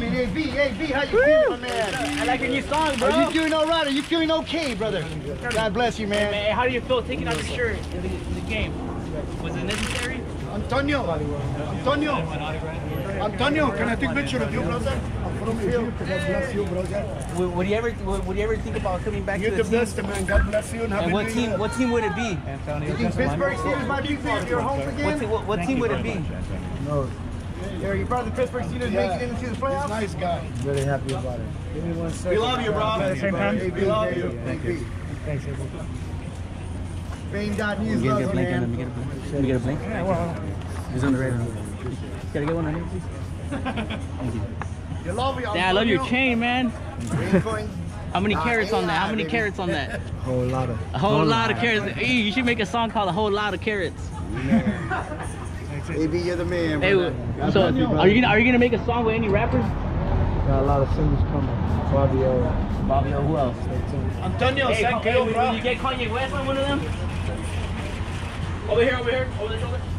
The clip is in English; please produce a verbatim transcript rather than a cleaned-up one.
hey, B, hey, B, how you feeling, my man? I like your new song, bro. Are you feeling all right? Are you feeling okay, brother? God bless you, man. Hey, man, how do you feel taking out the shirt in the, in the game? Was it necessary? Antonio, Antonio, Antonio, can I take a picture of you, brother? Would, would you ever, would, would you ever think about coming back You're to the, the team? best, man. God bless you and happy And what New team? Year. What team would it be? You think Pittsburgh Steelers might be your home again? What, team, what, what team would it be? No. Are you proud of the Pittsburgh Steelers Yeah. making it into the playoffs? He's a nice guy. Really happy about it. Give me one second. We love you, bro. Same time. We love you. Thank you. Thanks, everyone. Fame dot news Let me loves, get a blink. Let man. me get a blink. Let me get a blink. Yeah, well, He's on the radar. Gotta get one on here, please. Thank you. You love you. Yeah, I love your chain, man. Coin. How many Nah, carats on that? How A I, many baby. carats on that? A whole lot of. A whole lot of carrots. Hey, you should make a song called "A Whole Lot of Carrots." A B, you're the man, Hey, brother. so are you gonna are you gonna make a song with any rappers? Got a lot of singles coming. Bobby O. Bobby O. Who else? Antonio, Hey, thank hey, you, will bro. you get Kanye West on one of them? Over here, over here, over the shoulder.